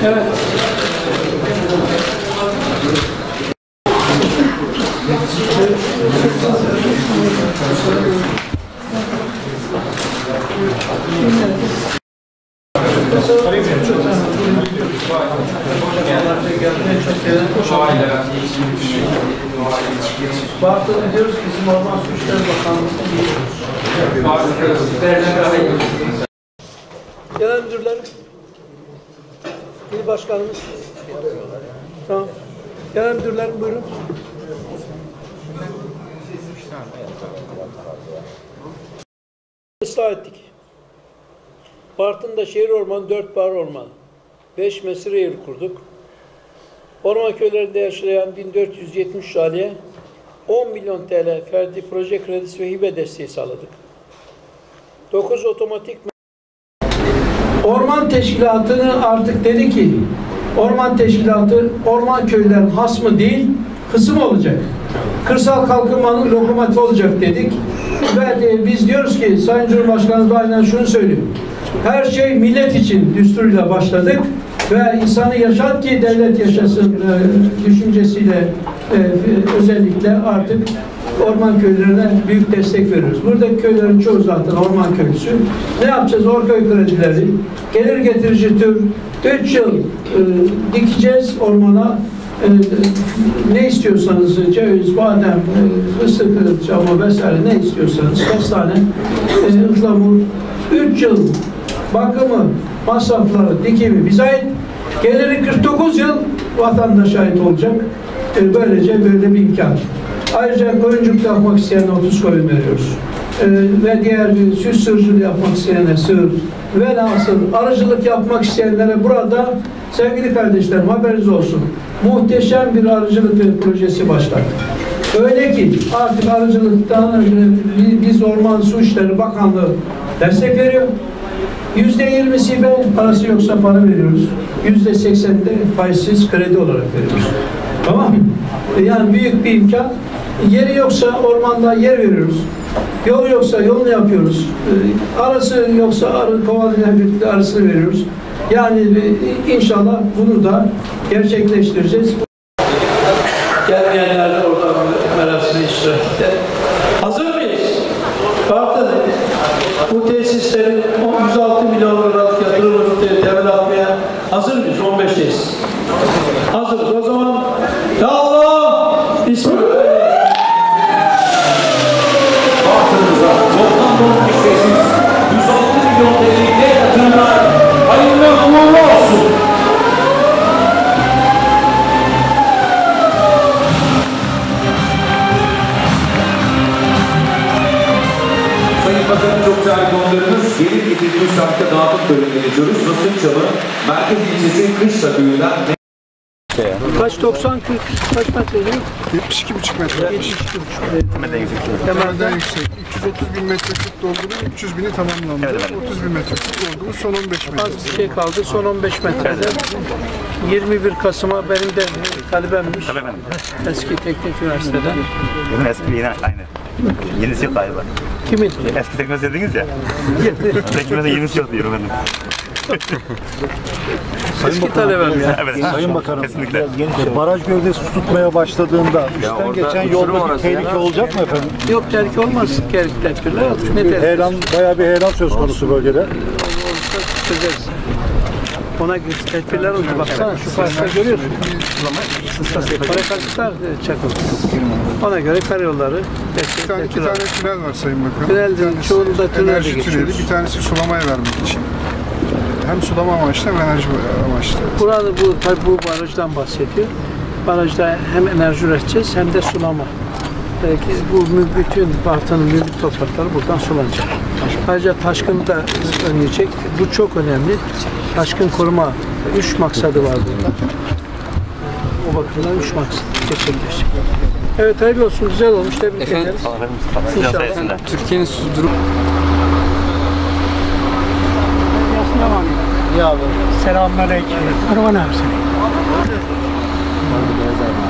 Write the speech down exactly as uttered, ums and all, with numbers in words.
Evet. Baktığını diyoruz ki bizim Orman Su İşleri Bakanlığı'nda Genel müdürler, il başkanımız. Tamam. Genel müdürlerim buyurun. Islah ettik. Bartın'da şehir ormanı, dört bar orman, beş mesire yeri kurduk. Orman köylerinde yaşayan bin dört yüz yetmiş aileye on milyon T L ferdi proje kredisi ve hibe desteği sağladık. dokuz otomatik Orman Teşkilatı'nı artık dedi ki, Orman Teşkilatı orman köylerin hasmı değil, kısım olacak. Kırsal kalkınmanın lokomotifi olacak dedik. Ve de biz diyoruz ki, Sayın Cumhurbaşkanımız da aynen şunu söylüyor. Her şey millet için düsturuyla başladık ve insanı yaşat ki devlet yaşasın e, düşüncesiyle e, özellikle artık orman köylerine büyük destek veriyoruz. Buradaki köylerin çoğu zaten orman köylüsü. Ne yapacağız? Orköy kredileri, gelir getirici tür, üç yıl e, dikeceğiz ormana. E, ne istiyorsanız, ceviz, badem, e, fıstık, çama vesaire ne istiyorsanız, kestane, e, ıhlamur, üç yıl bakımı, masrafları, dikimi bize ait. Geliri kırk dokuz yıl vatandaşa ait olacak. E, böylece böyle bir imkan. Ayrıca koyuncuk yapmak isteyene otuz koyun veriyoruz. Ee, ve diğer bir süs sığırcılığı yapmak isteyene sığır. Velhasıl arıcılık yapmak isteyenlere burada sevgili kardeşlerim haberiniz olsun. Muhteşem bir arıcılık projesi başladı. Öyle ki artık arıcılıktan biz Orman Su İşleri Bakanlığı destek veriyor. Yüzde yirmisi be parası yoksa para veriyoruz. Yüzde sekseninde faizsiz kredi olarak veriyoruz. Tamam mı? Yani büyük bir imkan. Yeri yoksa ormanda yer veriyoruz. Yol yoksa yolunu yapıyoruz. Arası yoksa arı kovalayla birlikte arasını veriyoruz. Yani inşallah bunu da gerçekleştireceğiz. Gelmeyenler de orada merasını iştirak etti. Hazır mıyız? Bartın bu tesislerin yüz altı milyon liralık yatırımı temel atmaya hazır mıyız? on beşteyiz. Hazırız. O zaman ya Allah Bismillah. Bartın'ımıza toplam on beş tesis yüz altı milyon T L'ye yatırımlar hayırlı uğurlu olsun. Sayın Bakanım çok güzel konularımız gelir getirdiğimiz şarkı dağıtım bölümüne geçiyoruz. Nasırçalı Merkez İlçesi Kışla Köyü'nden kaç doksan kırk kaç metre değil mi? yetmiş iki buçuk metre. yetmiş iki buçuk metre. Temelden yüksek. Temelden yüksek. üç yüz otuz bin metreküp doldurup üç yüz bini tamamlandı. Evet, evet. otuz bin metreküp doldurmuş son on beş metre. Az bir şey kaldı. Son on beş metrede. yirmi bir Kasım'a benim de talebemmiş. Tabii efendim. Eski Teknik Üniversiteden. Benim eski yine aynı. Yenisi yok galiba. Kimin? Eski teknoloji dediniz ya. Teknoloji yenisi yok diyorum ben. Eski talebem ya. Evet. Sayın Bakanım, kesinlikle. Baraj gövdesi su tutmaya başladığında üstten geçen yolda bir tehlike olacak mı efendim? Yok tehlike olmaz. Gerek tedbirler aldık. Ne tehlikesi? Heyelan, bayağı bir heyelan söz konusu bölgede. Olursa çözeriz. Ona göre tedbirler olacak. Baksana şu parçaları görüyorsun. Parakasıklar çakıldı. Ona göre karayolları İki tane, iki tane tünel var Sayın Bakanım. Tünel çoğunda tünelde geçiyoruz. Bir tanesi sulamaya vermek için. Hem sulama amaçlı hem enerji amaçlı. Burada bu, tabii bu barajdan bahsediyor. Barajda hem enerji üreteceğiz hem de sulama. Belki bu bütün Bartın'ın mülk toprakları buradan sulanacak. Ayrıca taşkını da önleyecek. Bu çok önemli. Taşkın koruma üç maksadı var burada. O bakımdan üç maksat gerçekleşecek. Evet hayırlı olsun, güzel olmuş. Tebrik ederiz. İnşallah. Türkiye'nin su durumu. Ya abi. Selamünaleyküm. Arman abi seni.